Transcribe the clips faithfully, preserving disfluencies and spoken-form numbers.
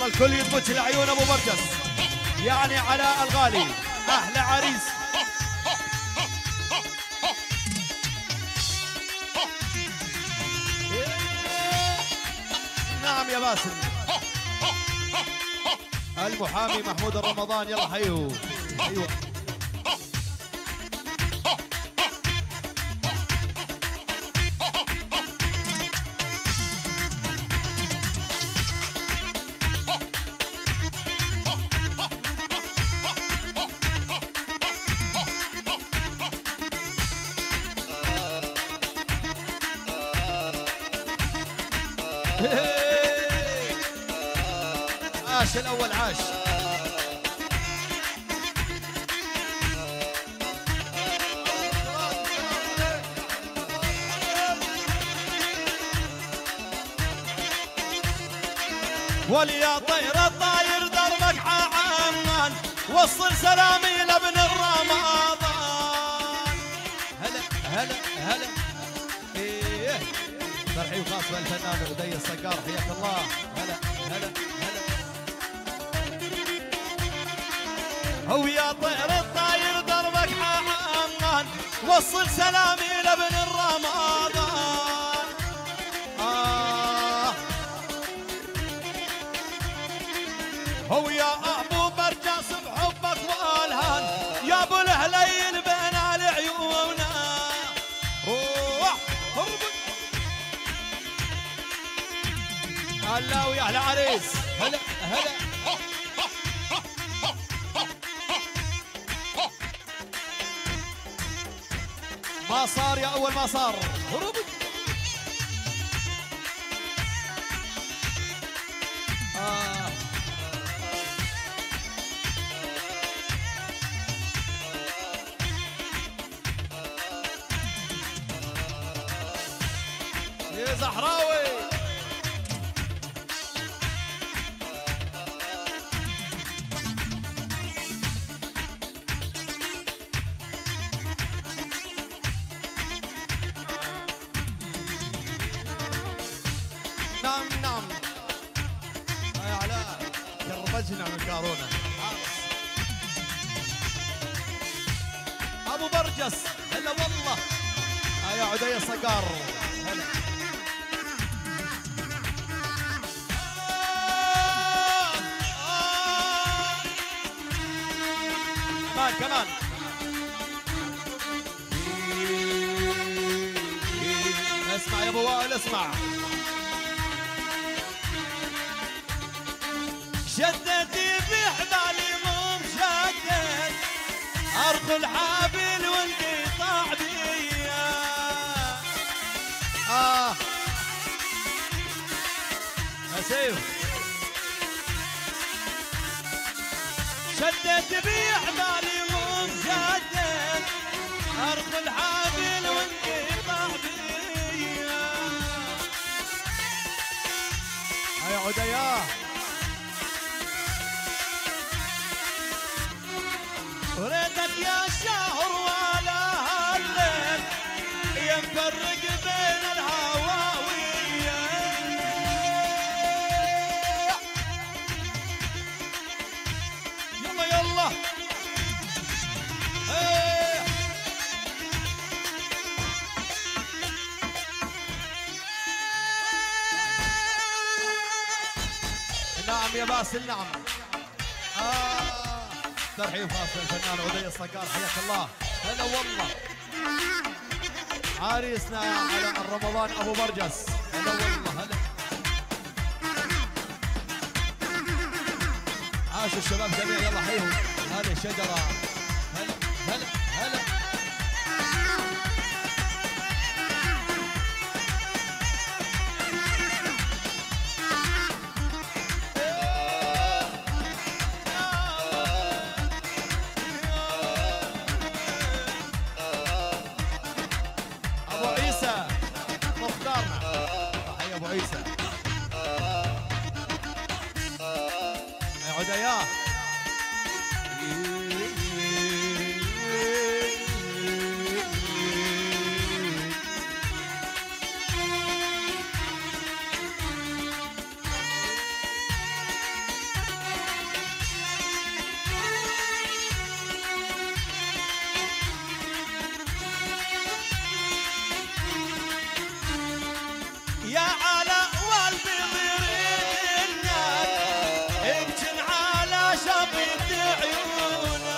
يلا الكل يضبط العيون ابو برجس، يعني علاء الغالي احلى عريس. نعم يا باسل. المحامي محمود الرمضان، يلا حيو ايوه. عاش الاول عاش. وليا طير الطاير دربك عمان، وصل سلامي لابن الرمضان. هلا هلا هلا ايه ترحيب خاص بالفنان عدي الصقار، حياك الله. هلا هلا هلا. هو يا طير الطاير دربك عمان، وصل سلامي لابن الرمضان. آه هو يا ابو برجس بحبك والهان، يا ابو الهليل بين العيون. روح هربط. هلا ويا اهل عريس. هلا هلا. ما صار يا اول ما صار. هربط. آه. يا زهراوي. نعم نعم يا علاء كربجنا من كارونا. ابو برجس هلا والله. يا عدي الصقار. هلا كمان كمان. اسمع يا ابو وائل اسمع. شدتي بحبالي مو مشدد، ارخو الحابل وانقطاع بيا. اه اسيف. شدت بحبالي مو مشدد، ارخو الحابل وانقطاع بيا. يا عدياه وريتك يا شهر ولا هالليل، يا مفرق بين الهواوية. يلا يلا ايه. نعم يا باسل نعم. آه. ترحيب خاص للفنان عدي الصقار، حياك الله. هلا والله. عريسنا على الرمضان ابو برجس. هلا والله هلا. عاشوا الشباب جميع، يلا حيهم. هذه الشجره. هلا هلا هلا. عيسى يا عدياه. يمكن على شبيت عيونك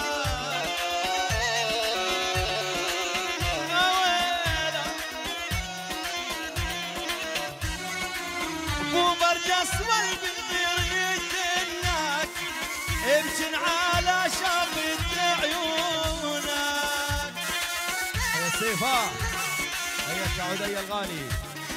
ابو برجس والبنت يجنك يمكن على شبيت عيونك. يا سيفا هيا عدي الغالي.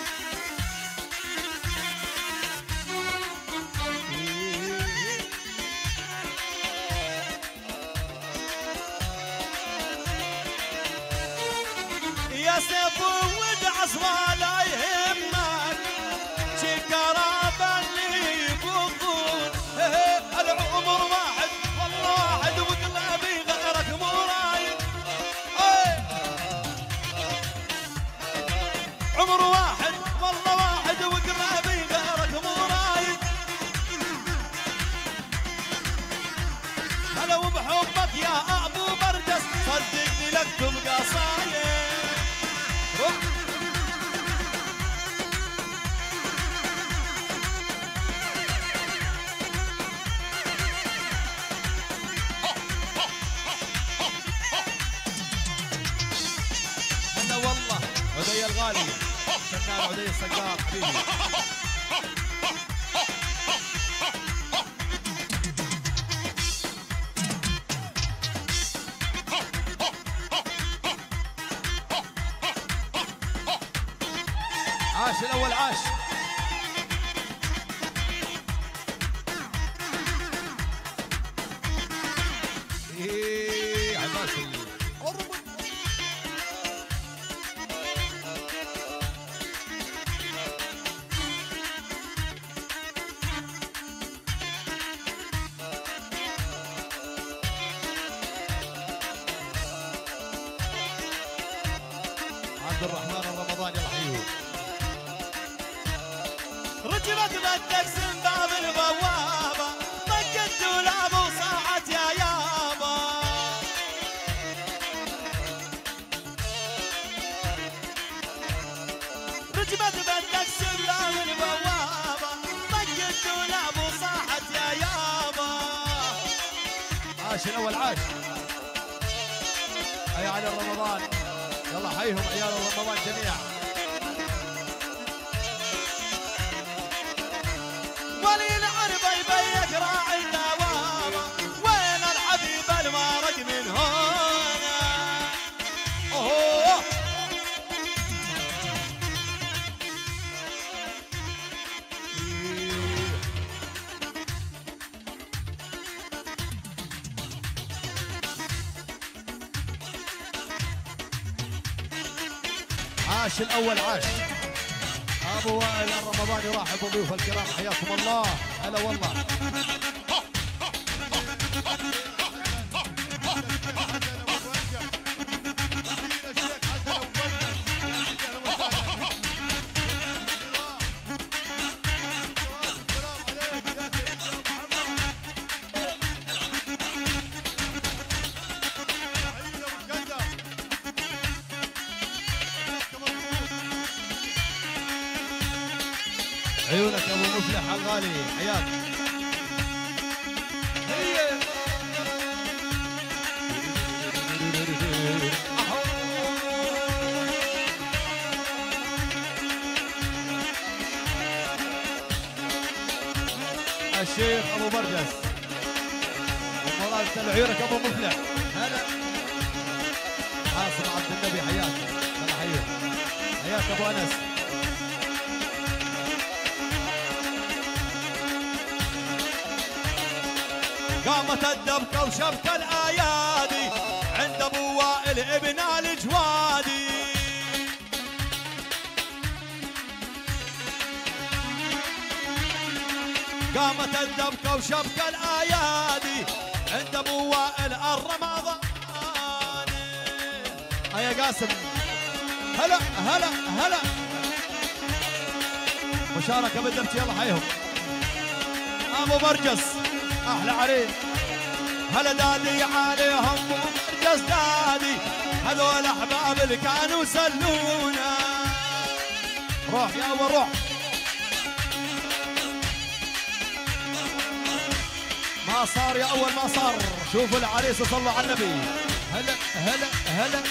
يا سيف ودعس ولا يهمك شكراب اللي يبطون العمر واحد والله واحد وقلبي غيرك مو رايد. عمر واحد والله واحد وقلبي غيرك مو رايد. هلا وبحبك يا ابو برجس صدقني لك تبقى صايد. هلا والله عدي الغالي فنان عدي الصقار حبيبي. عاش الاول عاش. ايه عباس عبد الرحمن الرمضاني رحيم. رجبت بدك باب البوابة طقت دولاب وصاحت يا يابا. رجبت بدك باب البوابة طقت دولاب وصاحت يا يابا. عاش الاول عاش. هيا على رمضان يلا حيهم عيال رمضان جميعا. ولي العربة يبيك راعي الدوامة وين الحبيب المارق من هنا. اوه عاش الاول عاش. ابو وائل الرمضاني يرحب بضيوف الكرام حياكم الله. هلا والله. عيونك ابو مفلح الغالي حياك. الشيخ ابو برجس ومراد عيونك ابو مفلح. هلا حاصل عبد النبي حياك. هلا حياك حياك ابو انس. قامت الدبكة وشبك الأيادي عند أبو وائل ابن الجوادي. قامت الدبكة وشبك الأيادي عند أبو وائل الرمضاني. هيا قاسم هلا هلا هلا. مشاركة بالدبكة يلا حيهم. أبو برجس احلى عليه. هلا دادي عليهم وبرجس دادي هذول احباب اللي كانوا يسلونا. روح يا ابو روح. ما صار يا اول ما صار. شوفوا العريس صلوا على النبي. هلا هلا هلا.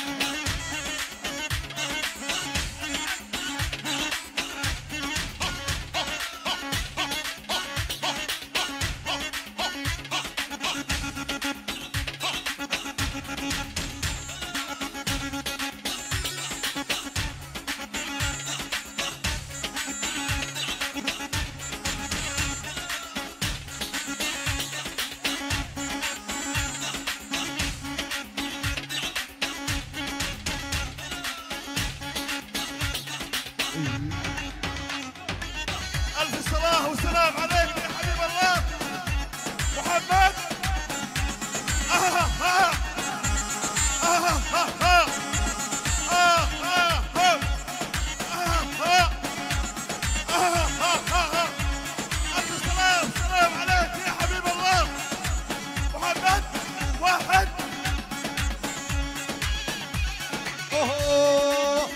ألف صلاة وسلام عليك يا حبيب الله محمد. آه آه آه آه آه. ألف صلاة وسلام عليك يا حبيب الله محمد. واحد. اوه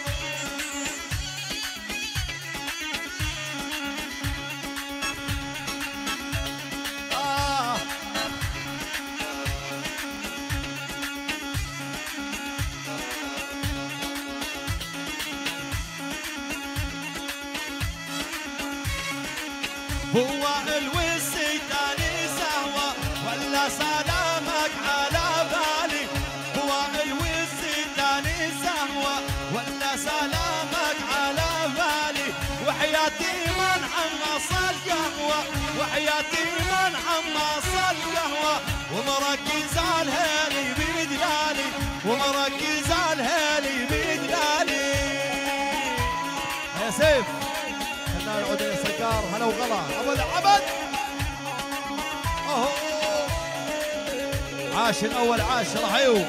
آه. هو الوسي تاني سهوة ولا سلامك على بالي. هو الوسي تاني سهوة ولا سلامك على بالي. وحياتي من حمص القهوة وحياتي من حمص القهوة ومركز الهيلي بدلالي ومركز الهيلي بدلالي. يا سيف فنان عدي صقار هلا وغلا ابو العبد. اوه عاش الاول عاش رحيو.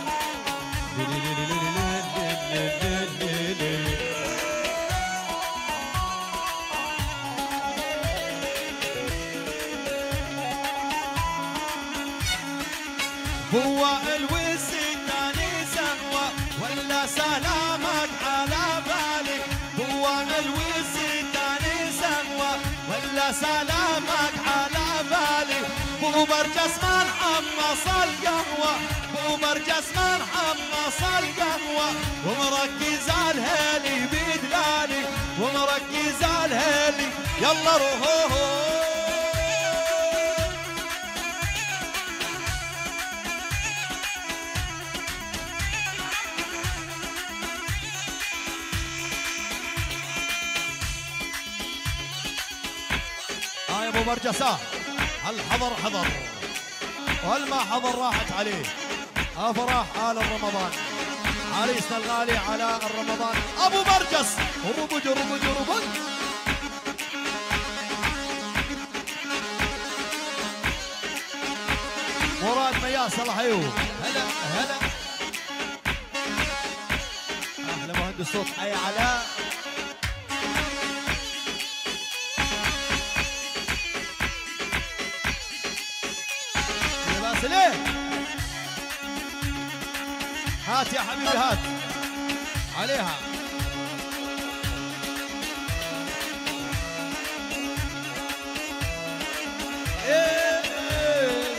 هو الوسي تاني سهوة ولا سلامك على بالي. هو الوسي تاني سهوة ولا سلامك على بالي. بو برجس من حمص القهوة بو برجس من حمص القهوة ومركز الهيلي بدلالي ومركز الهيلي. يلا روحوه. ها يا ابو برجسة هل حضر حضر وهل ما حضر راحت عليه. افراح آل الرمضان عريسنا الغالي على الرمضان ابو برجس. ربو جربو جربو مراد مياس الله حيو. هلا هلا اهلا مهندس صوت حي علاء. ليه هات يا حبيبي هات عليها. إيه إيه.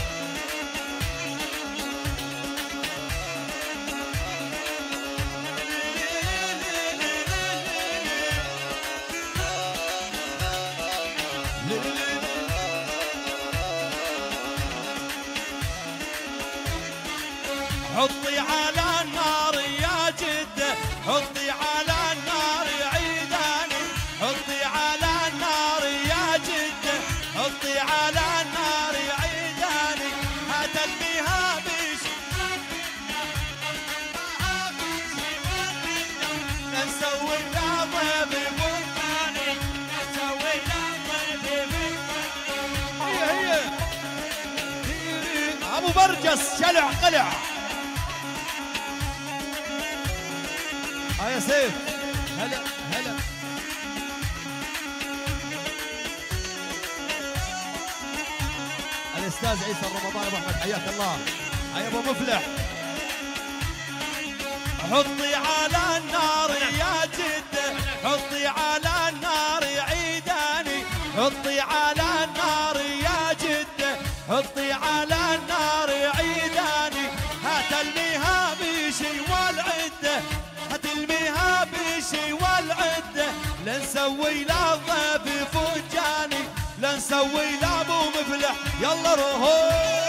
حطي على النار يا جدة حطي على النار عيداني. حطي على النار يا جدة حطي على النار عيداني. هاتت بها بيش نسوي لها ضيف بطاني نسوي لها ضيف بطاني. هي هي ابو برجس شلع قلع. ها يا سيف هلا هلا. الاستاذ عيسى الرمضان ابو احمد حياك الله. هيا ابو مفلح. حطي على النار يا جدة حطي على النار عيداني. حطي على النار يا جدة حطي على النار عيداني، هتلميها بشي والعده، هتلميها بشي والعده، لا نسوي لا ضيف فجاني، لا نسوي لا ابو مفلح. يلا روحوا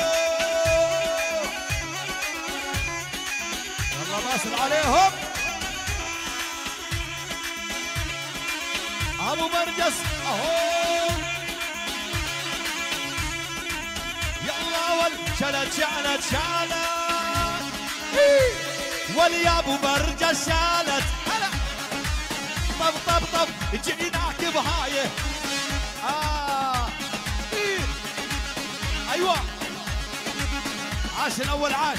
يلا باسل عليهم ابو برجس اهو. يلا ول شلت شعلت شالت واليا ابو برجس شالت. هلا طب طب طب جيناك بهايه. آه. إيه. ايوه عاش الاول عاش.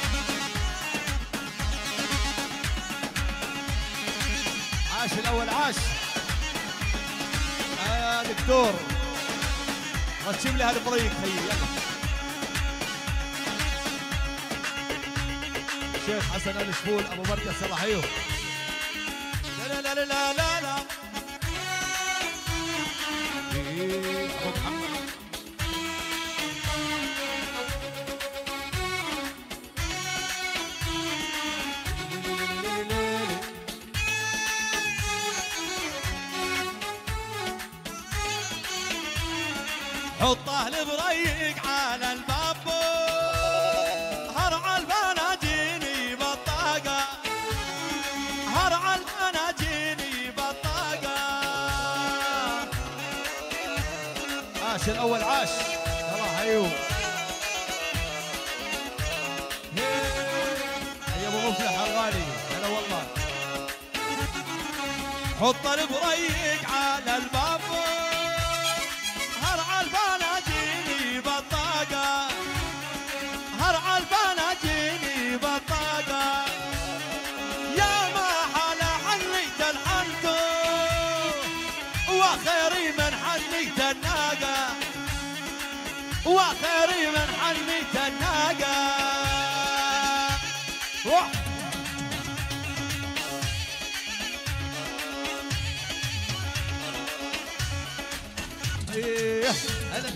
عاش الاول عاش. يا دكتور رتب لي هالبريك هي. يلا شيخ حسن ال شبول ابو برجس الله حيوه. لا لا لا لا لا لا إيه ابو محمد. حطه البريق على الباب، هرع البناجيني بطاقة، هرع البناجيني بطاقة. عاش الأول عاش. يلا حيو يا أبو مفلح الغالي هلا والله. حط البريق على الباب، هرع البناجيني بطاقة، هرع البناجيني بطاقة. يا ما حلا حنيت الحنتو وخيري من حنيت الناقة، وخيري من حنيت الناقة. ايه هلا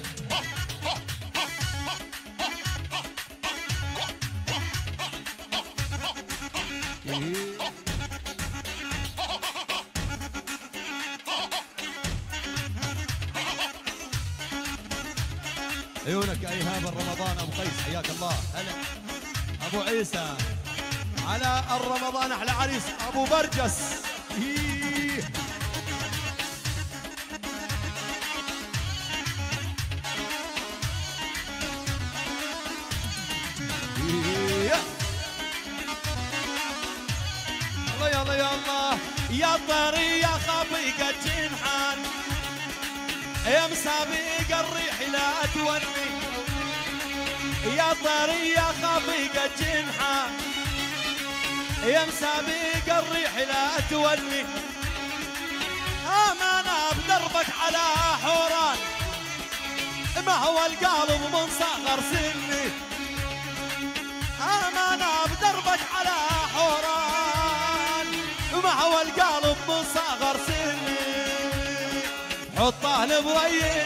عيونك ايهاب الرمضان ابو قيس حياك الله. هلا ابو عيسى على الرمضان احلى عريس ابو برجس. إيه. يلا يلا يا طري يا خبيق الجنحان، يا مسابق الريح لا توني، يا طري يا خبيق الجنحان، يا مسابق الريح لا توني. امانه بدربك على حوران، ما هو القلب من صغر سني، امانه بدربك على حوران، ما هو القلب من صغر سني. حطه البريق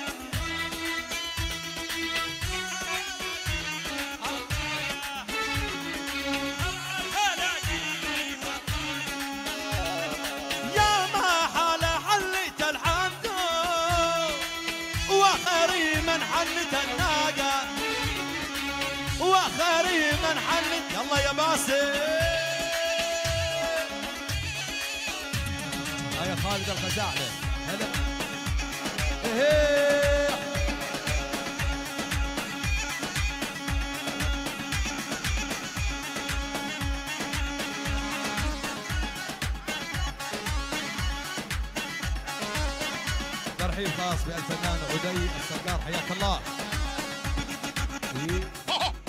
يا ما حال حليت الحمد وخيري من حلت الناقه، وخيري من حلت. يلا يا باسل هيا خالد الخزاعله. هلا ايه ترحيب خاص بالفنان عدي السقار حياك الله. إيه.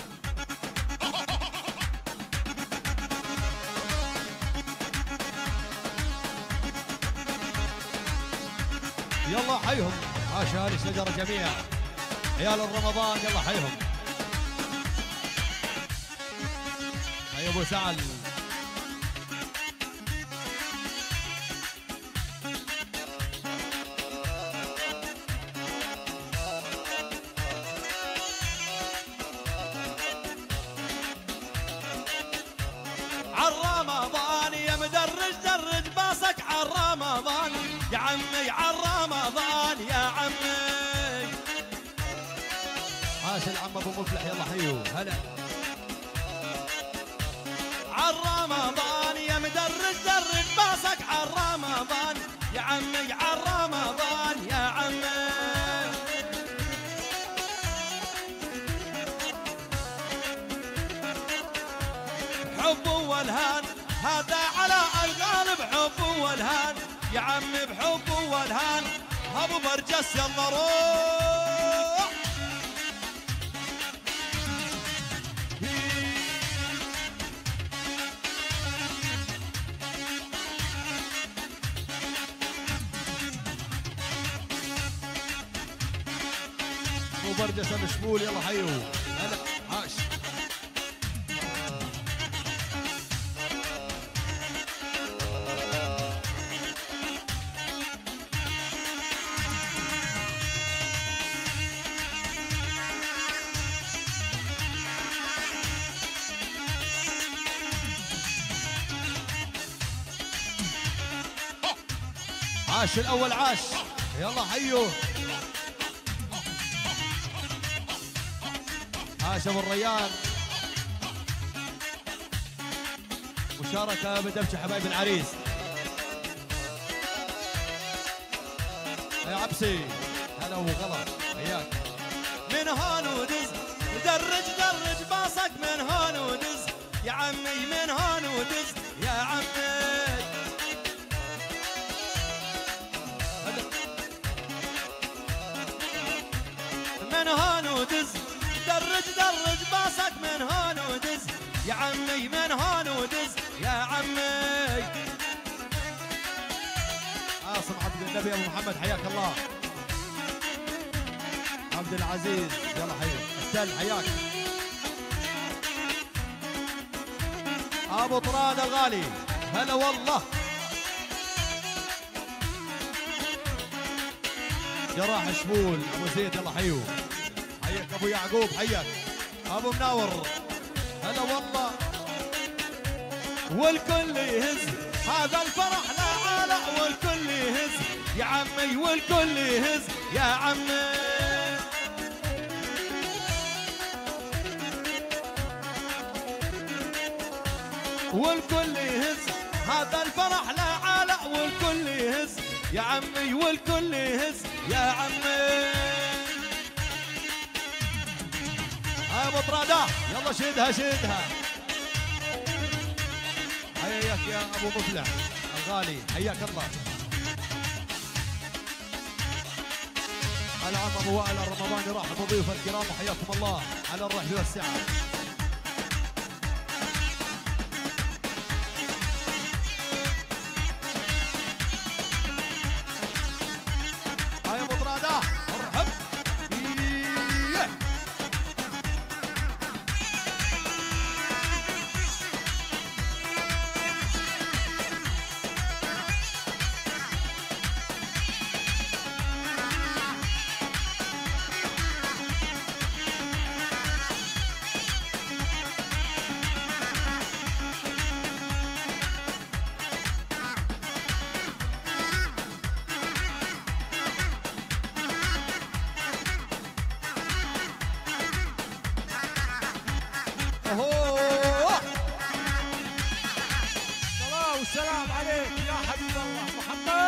يلا حيهم عاش اهل الشجره جميع عيال الرمضان. يلا حيهم حي ابو سعد. باسك عالرمضان يا عمي عالرمضان يا عمي. عاش العم ابو مفلح يلا حيو هلا. عالرمضان يا مدرج درج باسك عالرمضان يا عمي عالرمضان يا عمي. حب والهان هذا على الغالب حب والهان يا عمي بحب والهان. ابو برجس يلا روح. ابو برجس مشمول يلا حيو هلا عاش. عاش الاول عاش يلا حيو. عاش ابو الريان. مشاركه بدبشه حبايب العريس. يا عبسي هلا ابو غلط حياك. من هون ودز درج درج باصك من هون ودز يا عمي من هون ودز يا عمي. من هون ودز درج درج باصك من هون ودز يا عمي من هون ودز يا عمي. عاصم عبد النبي ابو محمد حياك الله. عبد العزيز يلا حي التل حياك. ابو طراد الغالي هلا والله. جراح شمول ابو زيد يلا حيو. حياك ابو يعقوب حياك. ابو مناور هلا والله. والكل يهز هذا الفرح لا عالع والكل يهز يا عمي والكل يهز يا عمي. والكل يهز هذا الفرح لا عالع والكل يهز يا عمي والكل يهز يا عمي. ابو طراده يلا شدها شدها. حياك يا ابو مفلح الغالي حياك الله. العم ابو وائل الرمضاني رحب بضيوف الكرام وحياكم الله على الرحب والسعه. هاي ابو طراده مرحب. والسلام عليك يا حبيب الله محمد.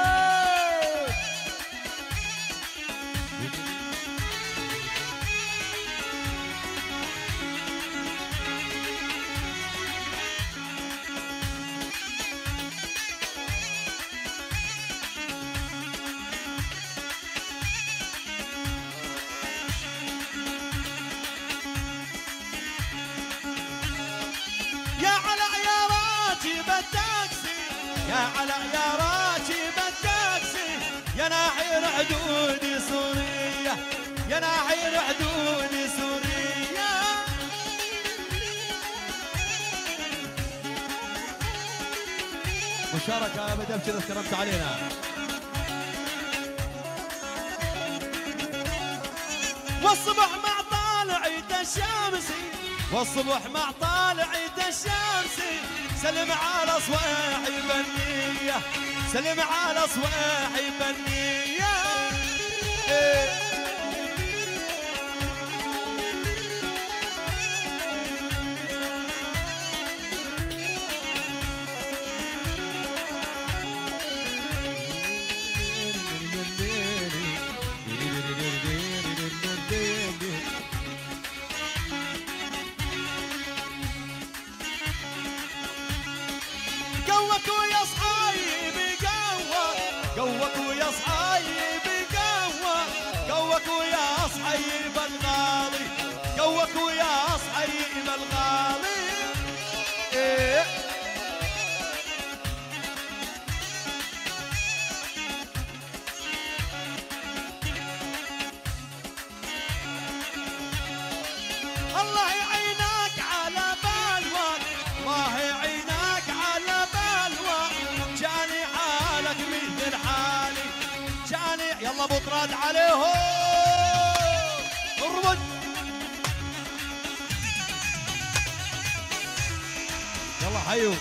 يا على عياراتي بالتاكسي يا على عياراتي بالتاكسي يا ناحير حدودي سورية يا ناحير حدودي سورية. مشاركة بدأت كذا كرمت علينا. والصبح مع طالعيد الشمسي والصبح مع طالعيد الشمسي سلم على صواحب النية سلم على صواحي بنية إيه. قوك ويا صحايبي قوة قوك ويا صحايبي قوة قوك ويا صحايب الغالي قوك ويا صحايب الغالي إيه. الله يعينك على بالوان الله يعينك على بالوان جاني حالك مثل حالي جاني يلا ابو طراد عليهم ارمد يلا حيو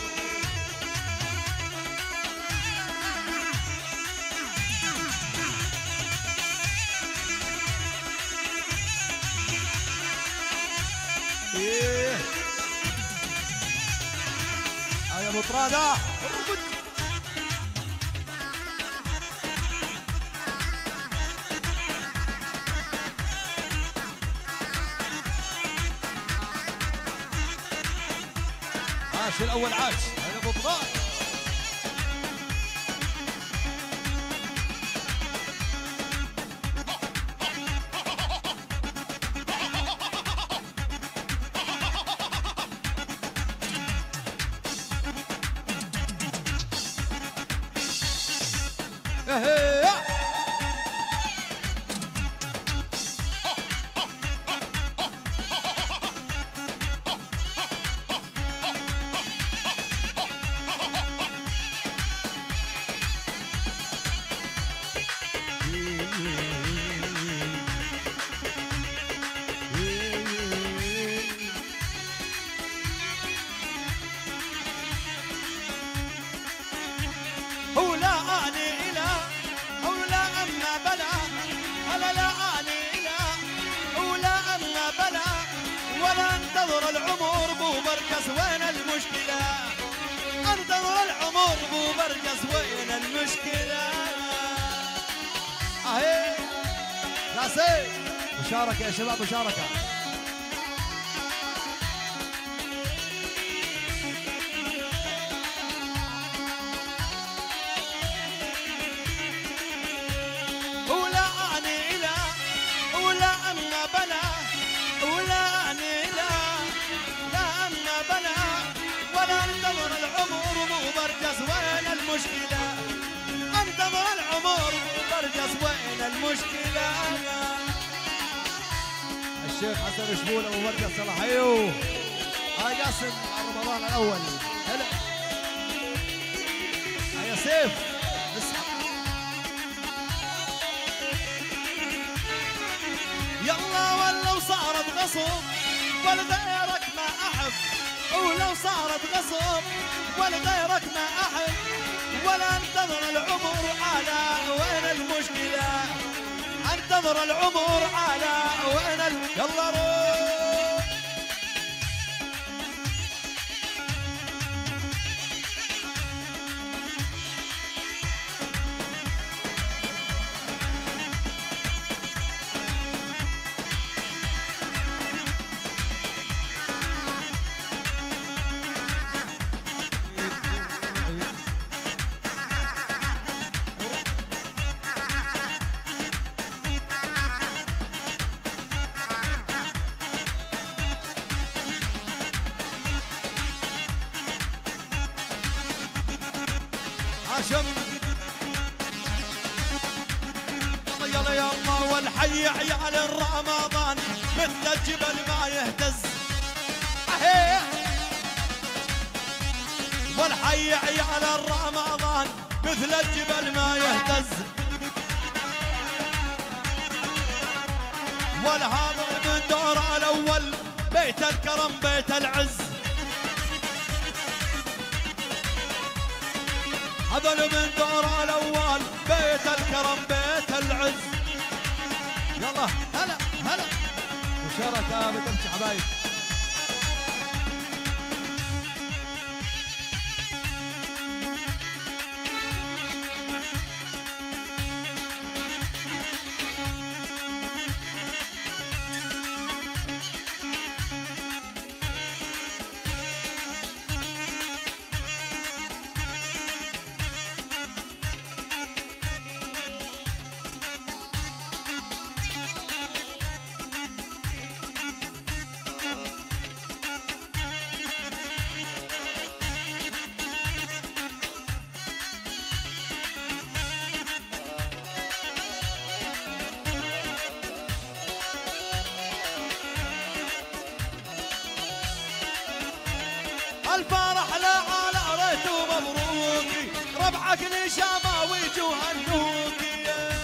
ايه يا ابو طراد ارقد عاش الاول عاش يا ابو طراد انتظر العمر بو بركز وين المشكلة انتظر العمر بو بركز وين المشكلة اهي ناسي مشاركة يا شباب مشاركة ولا اني لا ولا انا بلا ولا اني لا لا انا بلا ولا انتظر العمر مو برجس وين المشكلة انتظر العمر مو برجس وين المشكلة الشيخ حسن شبول ابو برجس الله حيوه هاي قاسم على رمضان الاول هلا هيا سيف اسحب يلا ولو صارت غصب ولغيرك ما احب ولو صارت غصب ولغيرك ما احب ولا انتظر العمر على وين المشكلة انتظر العمر على وين ال... يلا روح هاشم يلا يا الله والحي عيال الرمضان مثل الجبل ما يهتز اهي والحي عيال الرمضان مثل الجبل ما يهتز والهذا من دور الاول بيت الكرم بيت العز هذول من دور الاول، بيت الكرم بيت العز. يلا هلا هلا مشاركة بتمشي حبايب. الفرح لا على ريت ومبروكي، ربعك نشامة وجوه النوكي.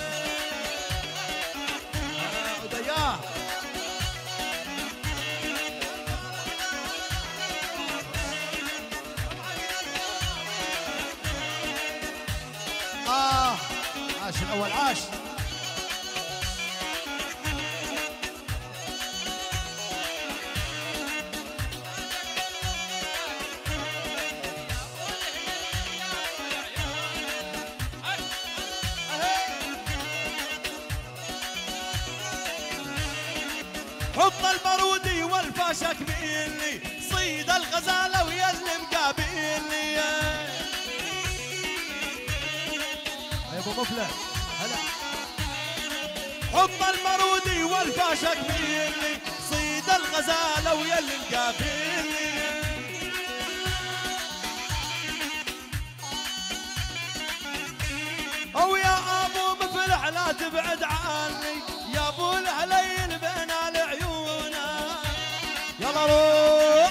ودياه آه عاش الأول عاش. حط البارودي والفاشا كبيلي، صيد الغزالة ويا المقابيلي. يا ابو مفلح هلا. حط البارودي والفاشا كبيلي، صيد الغزالة ويا المقابيلي. او يا ابو مفلح لا تبعد عني، يا ابو الهليل بين العيون. يلا روح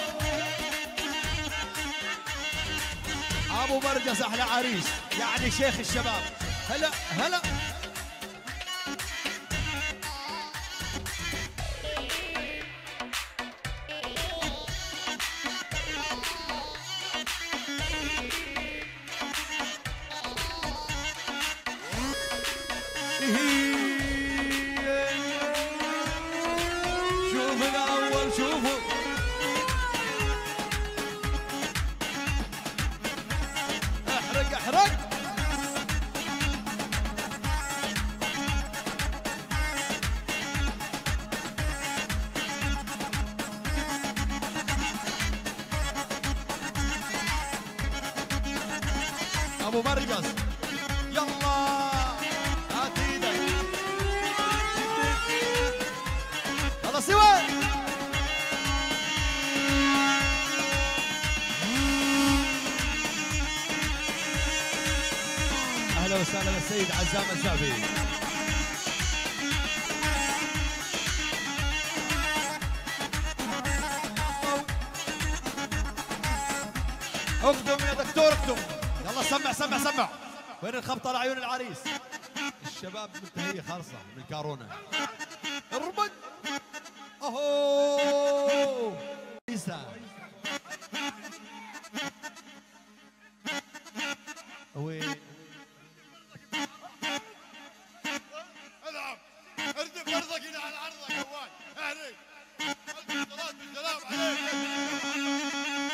ابو مرقص احلى عريس، يعني شيخ الشباب. هلا هلا شوف الاول شوفوا احرق احرق. ابو مرقص يلا هات ايدك يلا سوا. اهلا وسهلا بالسيد عزام الزعبي. اقدم يا دكتور اقدم. يلا سمع سمع سمع. وين الخبطه لعيون العريس؟ الشباب منتهيه خالصه من الكارونا. اربط اهو عيسى. وين العب اردف ارضك هنا على عرضك اول. اهلي الصلاه بالسلام عليك.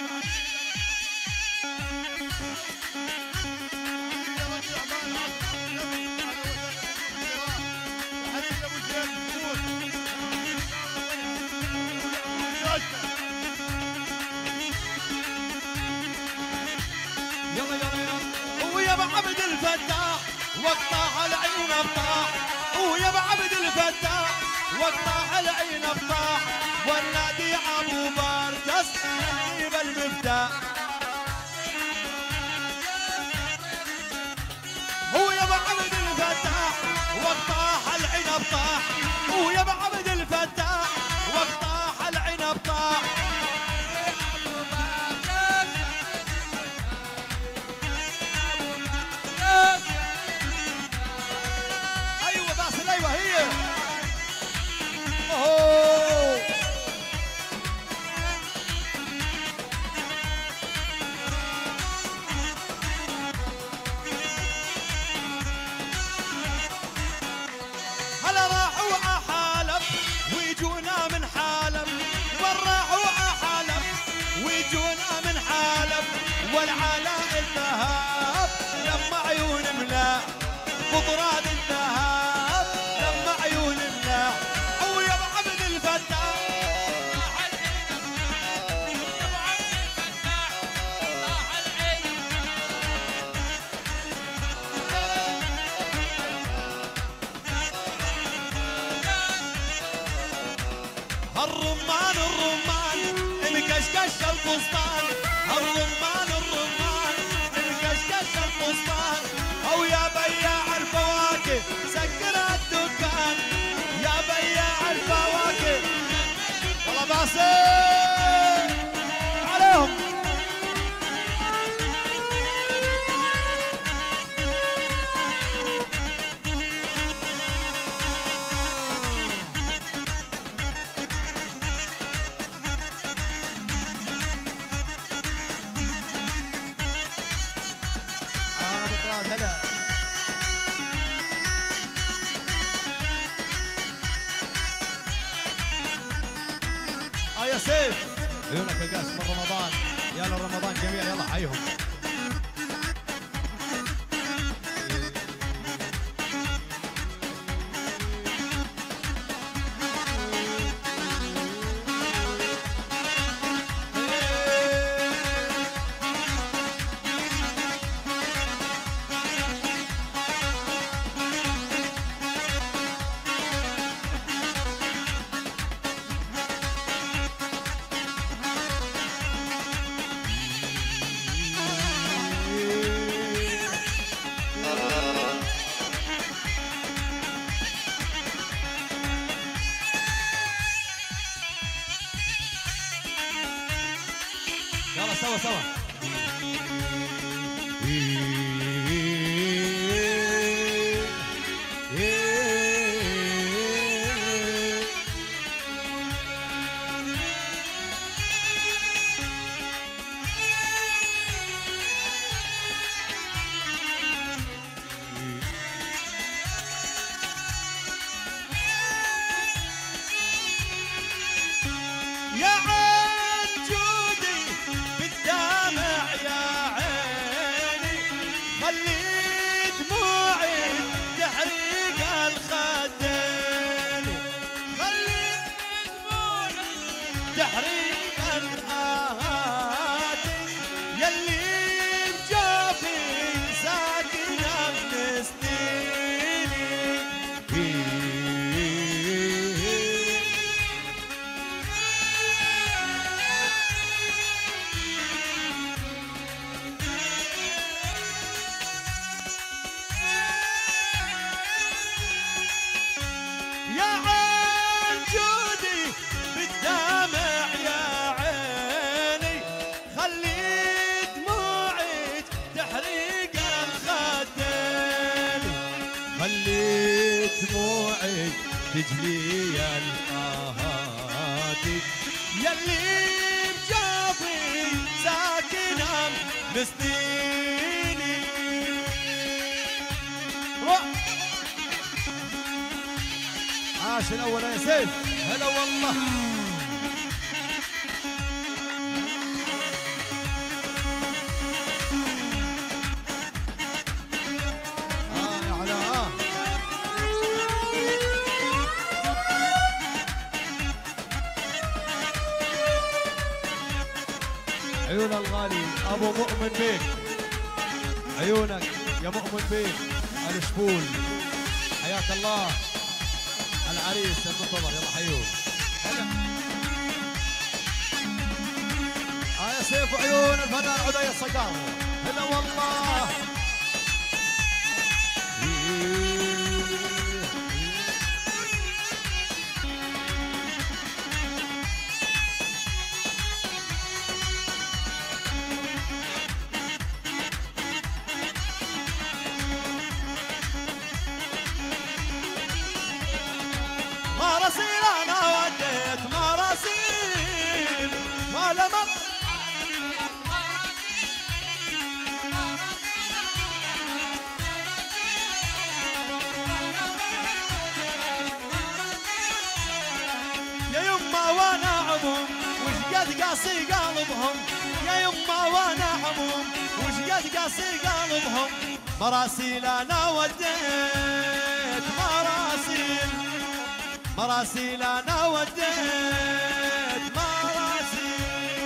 يلا يلا يلا. ويا ابو عبد الفتاح وقطع العين افطاح، ويا ابو عبد الفتاح وقطع العين افطاح، والنادي ابو مرقص يجيب المفتاح. ويا ابو عبد الفتاح وقطع العين افطاح، ويا ابو عبد الفتاح وقطع العين افطاح. ايوه باسل ايوه هي اوه. والعلاء الذهب لما عيون ملا بطران الذهب لما عيون ملا ويا ابو عبد الفتاح طاح العين يا ابو عبد الفتاح طاح العين الرمان الرمان مكشكش الفستان الرمان الرمان مكشكش الفستان او يا بياع الفواكه سكر الدكان يا بياع الفواكه والله باسل عليهم هلا اه يا سيف عيونك يا قاسم من رمضان يلا رمضان جميل يلا حيهم يلا سوا سوا يا عين جودي بالدمع يا عيني خلي دموعي تحريق الخدين خلي دموعي تحريق الآهات يلي بجافي ساكنة بنستيني يا عين جودي بالدمع يا عيني خلي دموعك تحريق الخدين خلي دموعك تجلي الآهات يلي بجافي ساكنة مسنيني عاش الاول يا سيف هلا والله اه يا علاء آه. عيون الغالي ابو مؤمن بيك عيونك يا مؤمن بيك الشبول حياك الله العريس المنتظر يلا حيوه هلا اه يا سيف وعيون الفنان عدي الصقار هلا والله مراسيل انا وديت مراسيل ما لما يا يما وانا عموم وش قد قاسي قلبهم يا يما وانا هموم، وش قد قاسي قلبهم مراسيل انا وديت مراسيل، مراسيل انا وديت مراسيل.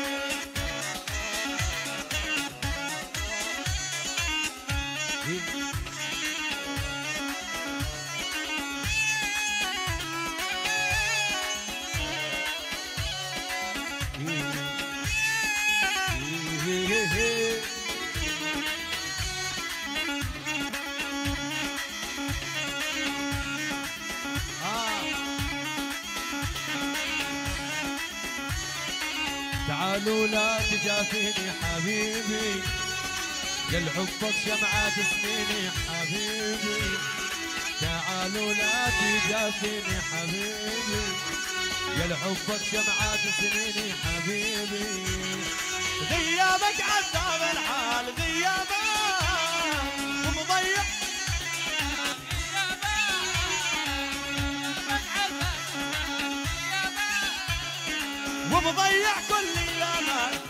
تعالوا لا تجافيني حبيبي، قل حبك شمعة سنيني حبيبي. تعالوا لا تجافيني حبيبي، قل حبك شمعة سنيني حبيبي. غيابك عذاب الحال غيابك ومضيع، ومضيع كل الامال